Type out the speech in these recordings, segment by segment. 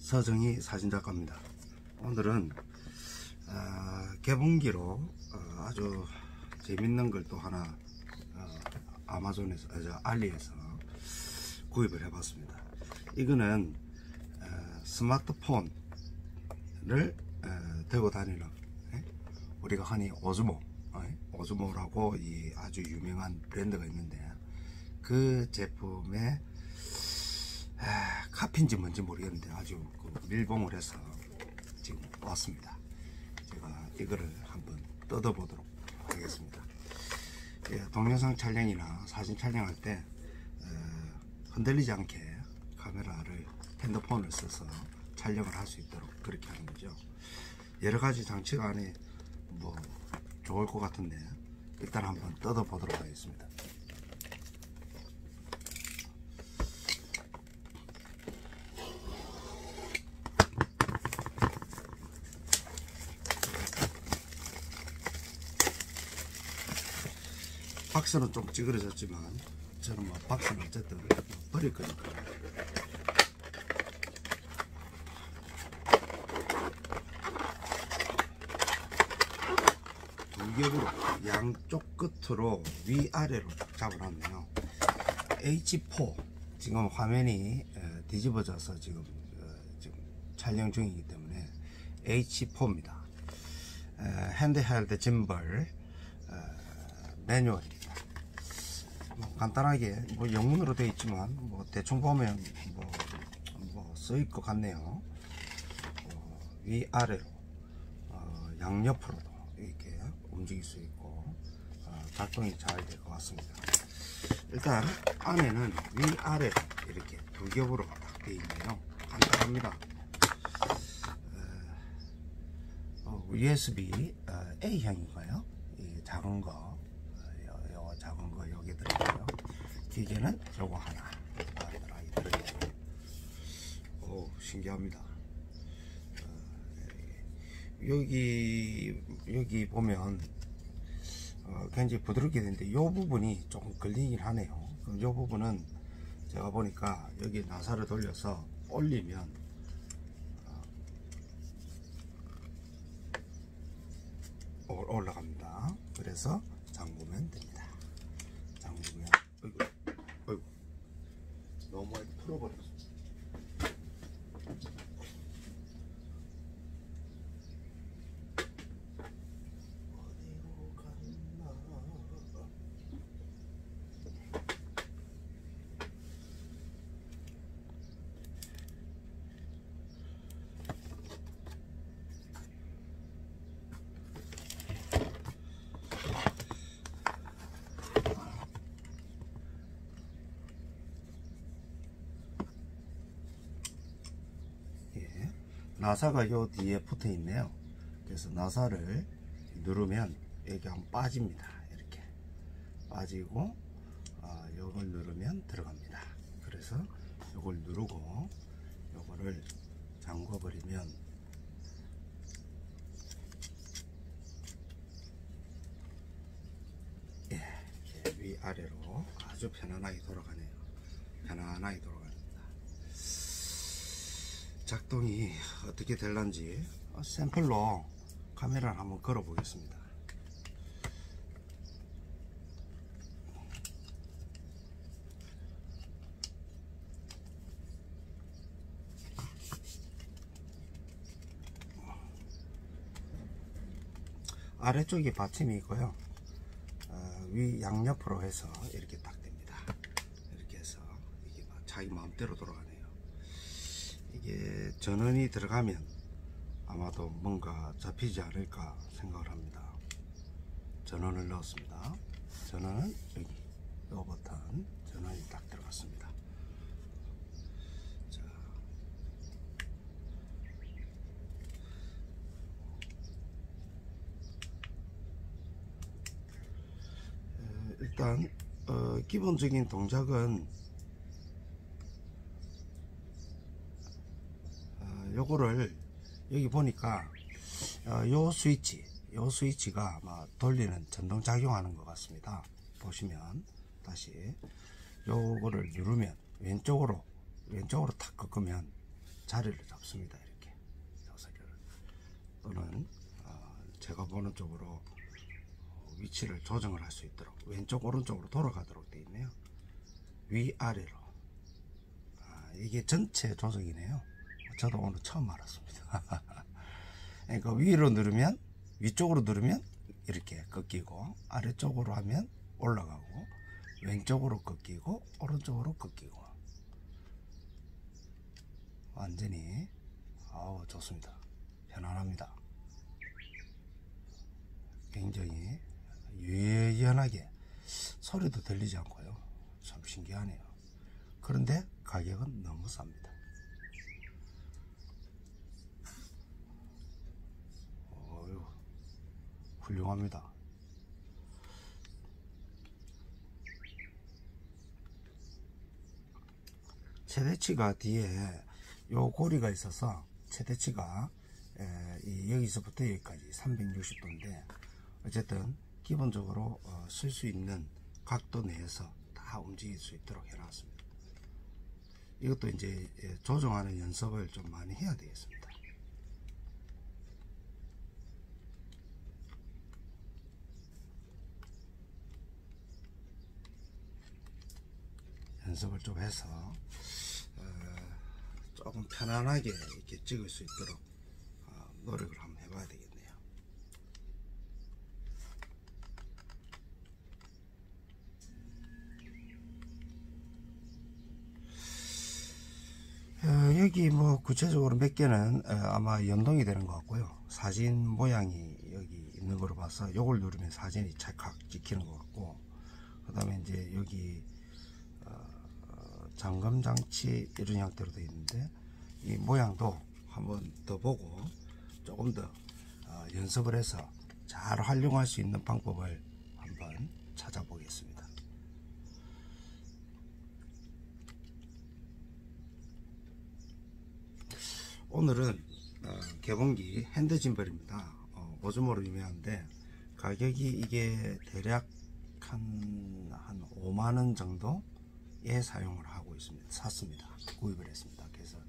서정희 사진작가입니다. 오늘은 개봉기로 아주 재밌는 걸 또 하나 아마존에서 알리에서 구입을 해봤습니다. 이거는 스마트폰을 들고 다니는 우리가 흔히 오즈모라고 이 아주 유명한 브랜드가 있는데 그 제품의 카피인지 뭔지 모르겠는데 아주 밀봉을 해서 지금 왔습니다. 제가 이거를 한번 뜯어보도록 하겠습니다. 동영상 촬영이나 사진 촬영할 때 흔들리지 않게 카메라를 핸드폰을 써서 촬영을 할 수 있도록 그렇게 하는 거죠. 여러가지 장치가 안에 뭐 좋을 것 같은데 일단 한번 뜯어보도록 하겠습니다. 박스는 좀 찌그러졌지만 저는 뭐 박스는 어쨌든 버릴 거니까. 두 겹으로 양쪽 끝으로 위아래로 잡아놨네요. H4 지금 화면이 뒤집어져서 지금 촬영 중이기 때문에 H4입니다. 핸드헬드 짐벌 매뉴얼입니다. 간단하게 뭐 영문으로 되어 있지만 뭐 대충 보면 뭐 쓰일 것 같네요. 위아래로 양옆으로도 이렇게 움직일 수 있고 작동이 잘 될 것 같습니다. 일단 안에는 위아래로 이렇게 두 겹으로 딱 되어 있네요. 간단합니다. USB A형인가요? 이 작은 거 작은 거 여기 들어있고요. 기계는 요거 하나 들어있고. 오, 신기합니다. 여기 보면 굉장히 부드럽게 되는데 요 부분이 조금 걸리긴 하네요. 요 부분은 제가 보니까 여기 나사를 돌려서 올리면 올라갑니다. 그래서 잠그면 됩니다. 잠그면 어이구 너무 많이 풀어버렸어. 어디로 갔나. 나사가 요 뒤에 붙어 있네요. 그래서 나사를 누르면 여기 한번 빠집니다. 이렇게 빠지고 요걸 누르면 들어갑니다. 그래서 요걸 누르고 요거를 잠궈 버리면 위아래로 아주 편안하게 돌아가네요. 편안하게 돌아갑니다. 작동이 어떻게 될런지 샘플로 카메라를 한번 걸어 보겠습니다. 아래쪽에 받침이 있고요. 위 양옆으로 해서 이렇게 딱 됩니다. 이렇게 해서 이게 자기 마음대로 돌아가네요. 이게 전원이 들어가면 아마도 뭔가 잡히지 않을까 생각을 합니다. 전원을 넣었습니다. 전원은 여기 요 버튼 전원이 딱 들어갔습니다. 자, 일단 기본적인 동작은 요거를 여기 보니까 요 스위치가 아마 돌리는 전동 작용하는 것 같습니다. 보시면 다시 요거를 누르면 왼쪽으로 탁 꺾으면 자리를 잡습니다. 이렇게 사슬을. 또는 제가 보는 쪽으로 위치를 조정을 할 수 있도록 왼쪽 오른쪽으로 돌아가도록 되어 있네요. 위아래로. 이게 전체 조정이네요. 저도 오늘 처음 알았습니다. 그러니까 위로 누르면, 위쪽으로 누르면 이렇게 꺾이고, 아래쪽으로 하면 올라가고, 왼쪽으로 꺾이고, 오른쪽으로 꺾이고. 완전히 좋습니다. 편안합니다. 굉장히 유연하게 소리도 들리지 않고요. 참 신기하네요. 그런데 가격은 너무 쌉니다. 훌륭합니다. 최대치가 뒤에 요 고리가 있어서 최대치가 여기서부터 여기까지 360도인데 어쨌든 기본적으로 쓸 수 있는 각도 내에서 다 움직일 수 있도록 해놨습니다. 이것도 이제 조정하는 연습을 좀 많이 해야 되겠습니다. 연습을 좀 해서 조금 편안하게 이렇게 찍을 수 있도록 노력을 한번 해봐야 되겠네요. 여기 뭐 구체적으로 몇 개는 아마 연동이 되는 것 같고요. 사진 모양이 여기 있는 거로 봐서 요걸 누르면 사진이 찰칵 찍히는 것 같고, 그 다음에 이제 여기 잠금 장치 이런 형태로 되어 있는데 이 모양도 한번 더 보고 조금 더 연습을 해서 잘 활용할 수 있는 방법을 한번 찾아보겠습니다. 오늘은 개봉기 핸드 짐벌입니다. 오즈모로 유명한데 가격이 이게 대략 한 5만원 정도에 사용을 하고 있습니다. 샀습니다. 구입을 했습니다. 그래서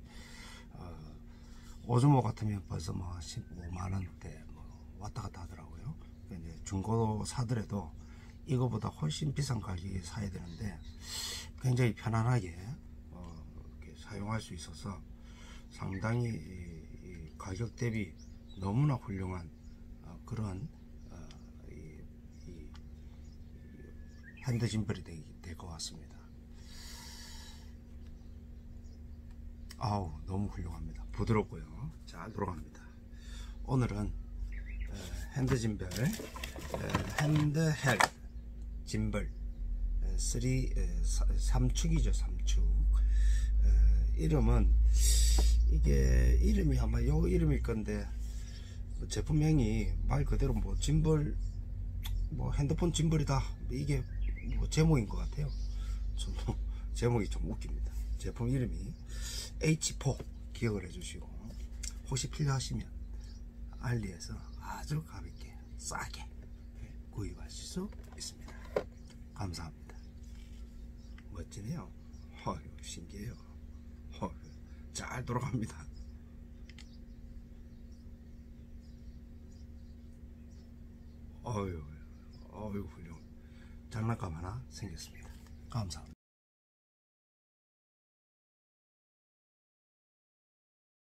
오즈모 같으면 벌써 뭐 15만원대 뭐 왔다 갔다 하더라고요. 이제 중고로 사더라도 이거보다 훨씬 비싼 가격에 사야 되는데 굉장히 편안하게 이렇게 사용할 수 있어서 상당히 이 가격 대비 너무나 훌륭한 그런 이 핸드 짐벌이 될 것 같습니다. 너무 훌륭합니다. 부드럽고요. 잘 돌아갑니다. 오늘은 핸드 짐벌, 핸드 헬 짐벌 3축이죠. 3축. 이름은 이게 이름이 아마 요 이름일 건데 제품명이 말 그대로 뭐 짐벌, 뭐 핸드폰 짐벌이다, 이게 뭐 제목인 것 같아요. 좀 제목이 좀 웃깁니다. 제품 이름이 H4 기억을 해주시고, 혹시 필요하시면 알리에서 아주 가볍게 싸게 구입하실 수 있습니다. 감사합니다. 멋지네요. 신기해요. 잘 돌아갑니다. 훌륭. 장난감 하나 생겼습니다. 감사합니다.